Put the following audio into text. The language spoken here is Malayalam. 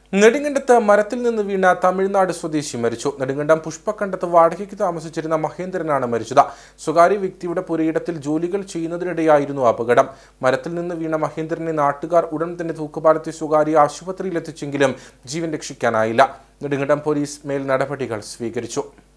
നെടുങ്കണ്ടത്ത് മരത്തിൽ നിന്ന് വീണ തമിഴ്നാട് സ്വദേശി മരിച്ചു. നെടുങ്കണ്ടം പുഷ്പക്കണ്ടത്ത് വാടകയ്ക്ക് താമസിച്ചിരുന്ന മഹേന്ദ്രനാണ് മരിച്ചത്. സ്വകാര്യ വ്യക്തിയുടെ പുരയിടത്തിൽ ജോലികൾ ചെയ്യുന്നതിനിടെയായിരുന്നു അപകടം. മരത്തിൽ നിന്ന് വീണ മഹേന്ദ്രനെ നാട്ടുകാർ ഉടൻ തന്നെ തൂക്കുപാലത്തെ സ്വകാര്യ ആശുപത്രിയിലെത്തിച്ചെങ്കിലും ജീവൻ രക്ഷിക്കാനായില്ല. നെടുങ്കണ്ടം പോലീസ് മേൽ നടപടികൾ സ്വീകരിച്ചു.